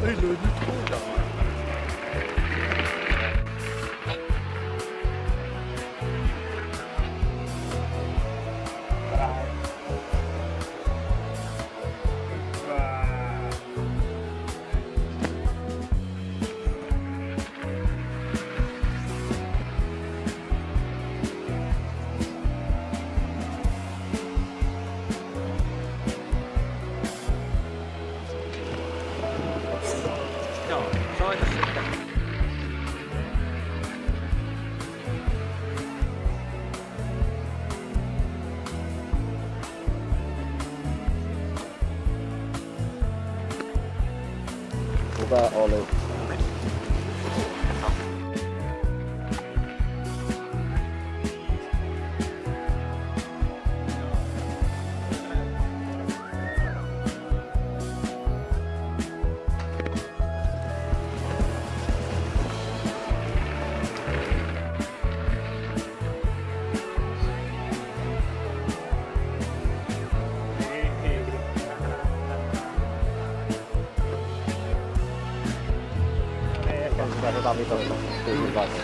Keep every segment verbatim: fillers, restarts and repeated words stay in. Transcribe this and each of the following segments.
Ei löydy kujaa. Joo, soita sitten. Hyvä oli. sata viisitoista kuusikymmentäkaksi.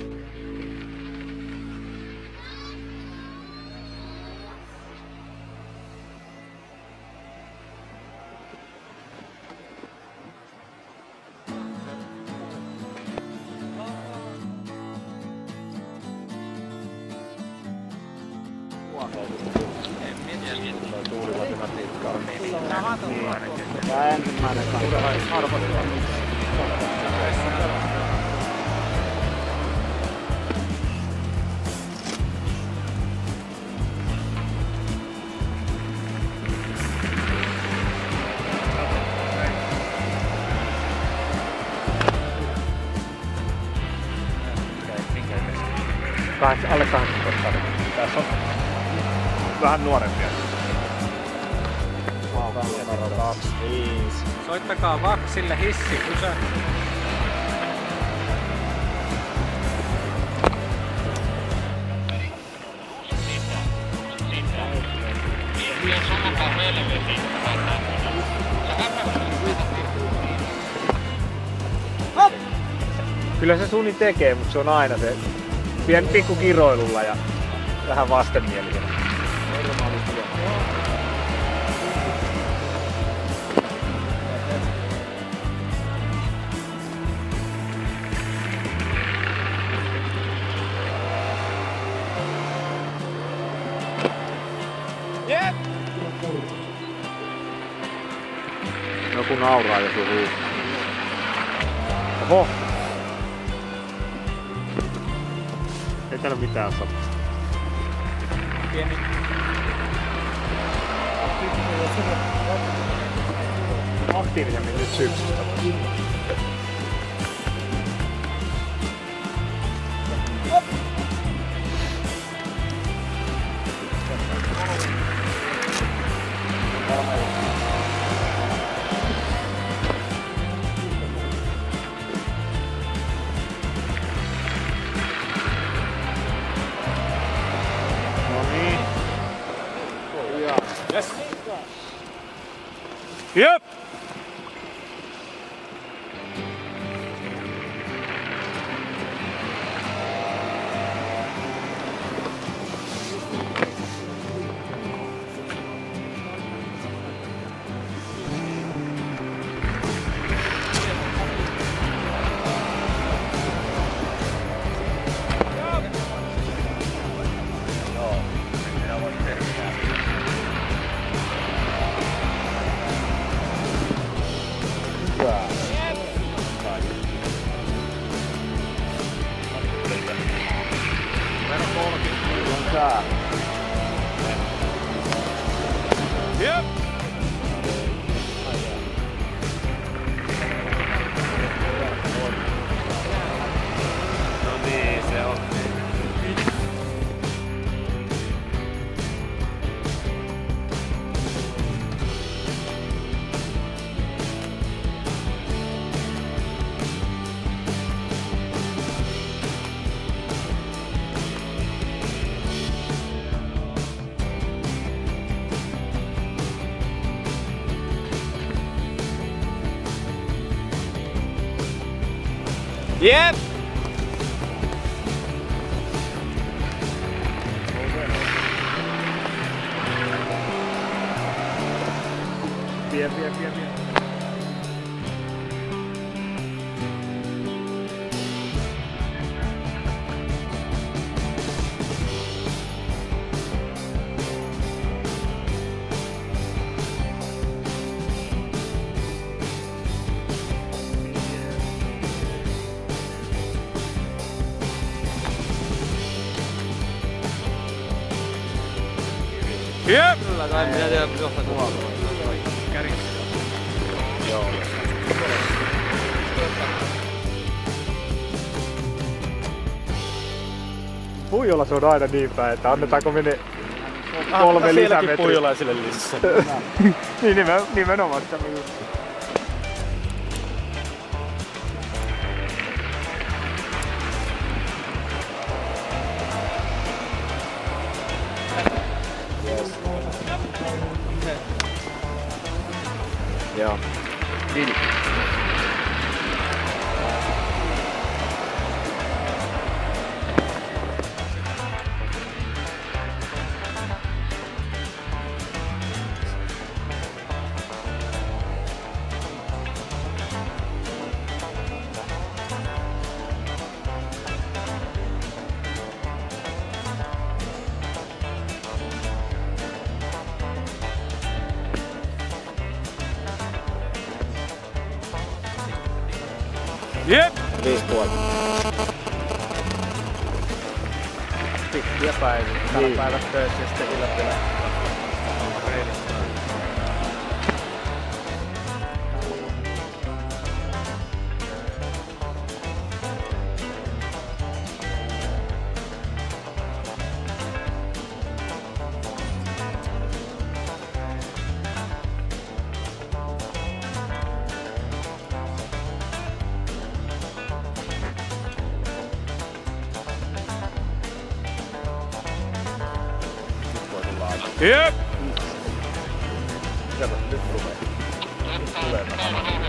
Tuulimatematiikkaa. Tämä ensimmäinen kanssa. Arvostaa. Alle kahdeksantoista. Tässä on vähän nuorempia. kaksikymmentäviisi. Soittakaa Vaksille hissi kysä. Kyllä se Suni tekee, mutta se on aina se pien pikku kiroilulla ja vähän vastenmielisenä. Jep! Joku nauraa ja se huu. Oho! Ei täällä mitään saa. Pieni. Aktiivisemmin nyt syksystä. Yes. Yep. Yep. No niin, se on. Jep! Pien, pien, pien, pien. Jep! Kyllä, tai minä tiedä, johtaa kuvaa. Joo. Puijolla se on aina niin päin, että annetaanko me ne kolme lisämetriä. puijolaisille lisää. Niin nimen, nimenomaan sitä just. Joo. Niin. Jep! Viisi puoli. Pitkiä päiviä. Tällä niin. Päivät töissä ja sitten yllättävää. Jep! Kato, nyt tulee. Nyt tulee.